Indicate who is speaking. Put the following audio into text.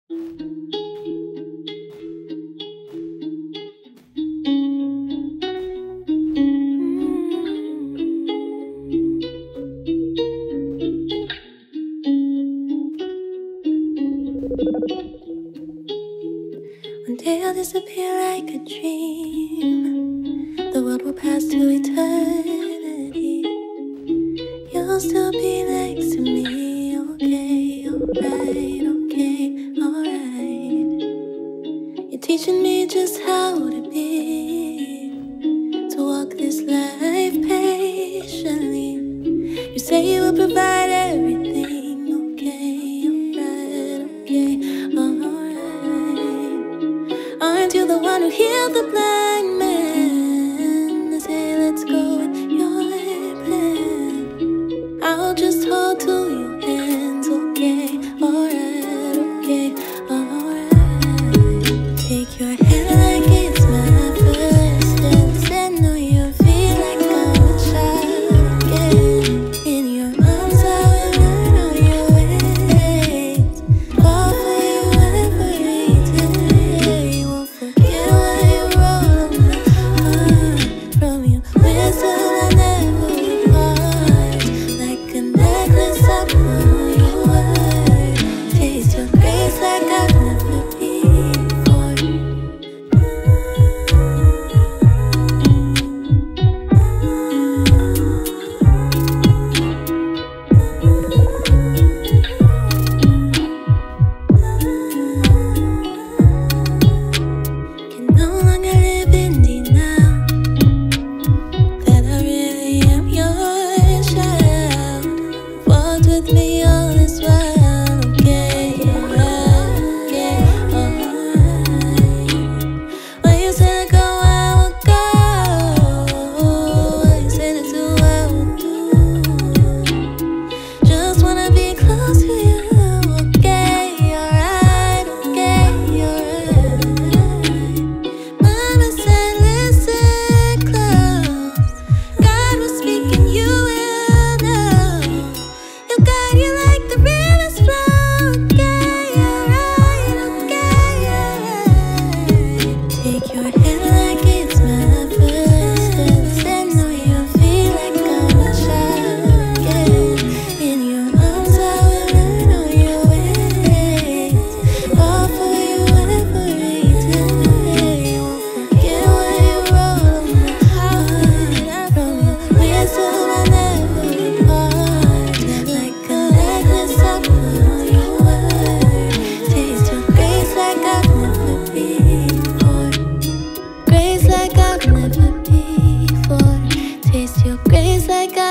Speaker 1: One day I'll disappear like a dream. The world will pass to eternity. You'll still be next to me. Okay, alright, okay, alright. You're teaching me just how to be, to walk this life patiently. You say you will provide everything. Okay, alright, okay, alright. Aren't you the one who healed the blind man? They say let's go with your plan. I'll just hold to your hands. Okay, alright, okay, alright. Take your hand like it's my first dance. Stand on your feet like I'm a child again. In your arms I will learn all your ways. Fall for you every day. Won't forget why you rolled my heart. From your wisdom I never part. Like a necklace I put your word. Taste your grace like I've never before. Can no longer live in denial that I really am your child. Walked with me all this while. Okay, alright, okay, alright. When you said to go, I will go. When you said to do, I will do. Just wanna be close to you. Okay, alright, okay, alright. Mama said, listen close. God was speaking, you will know. He'll guide you like the rivers flow. Okay, alright, okay, alright. Take your hand like it's my first dance. Stand on your feet like I'm a child again. In your arms I will learn all your ways. Fall for you every day. Won't forget why you rolled my heart. From your wisdom I never part. Like a necklace I put on your word. Taste your grace like I've never before. Grace like I've never before. Taste your grace like